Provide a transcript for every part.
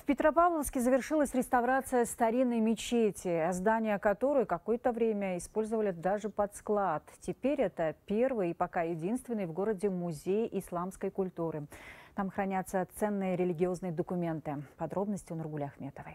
Петропавловске завершилась реставрация старинной мечети, здание которой какое-то время использовали даже под склад. Теперь это первый и пока единственный в городе музей исламской культуры. Там хранятся ценные религиозные документы. Подробности у Нургули Ахметовой.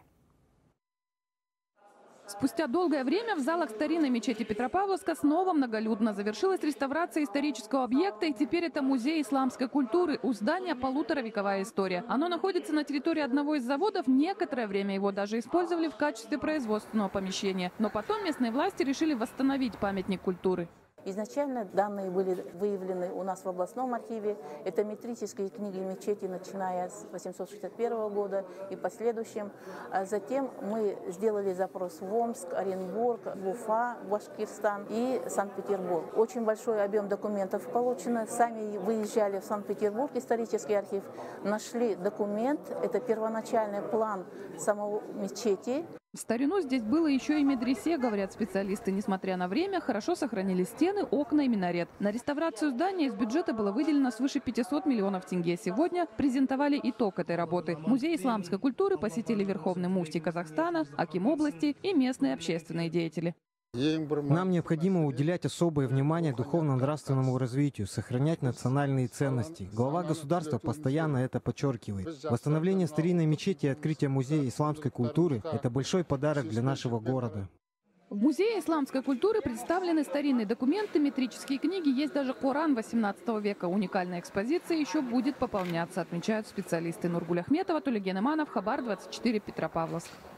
Спустя долгое время в залах старинной мечети Петропавловска снова многолюдно. Завершилась реставрация исторического объекта, и теперь это музей исламской культуры. У здания полуторавековая история. Оно находится на территории одного из заводов. Некоторое время его даже использовали в качестве производственного помещения. Но потом местные власти решили восстановить памятник культуры. Изначально данные были выявлены у нас в областном архиве. Это метрические книги мечети, начиная с 861 года и последующим. Затем мы сделали запрос в Омск, Оренбург, в Уфа, Башкирстан и Санкт-Петербург. Очень большой объем документов получено. Сами выезжали в Санкт-Петербург, исторический архив, нашли документ. Это первоначальный план самого мечети. В старину здесь было еще и медресе, говорят специалисты. Несмотря на время, хорошо сохранились стены, окна и минарет. На реставрацию здания из бюджета было выделено свыше 500 миллионов тенге. Сегодня презентовали итог этой работы. Музей исламской культуры посетили верховный муфтий Казахстана, аким области и местные общественные деятели. Нам необходимо уделять особое внимание духовно-нравственному развитию, сохранять национальные ценности. Глава государства постоянно это подчеркивает. Восстановление старинной мечети и открытие музея исламской культуры – это большой подарок для нашего города. В музее исламской культуры представлены старинные документы, метрические книги, есть даже Коран 18 века. Уникальная экспозиция еще будет пополняться, отмечают специалисты. Нургуль Ахметова, Тулеген Иманов, Хабар 24, Петропавловск.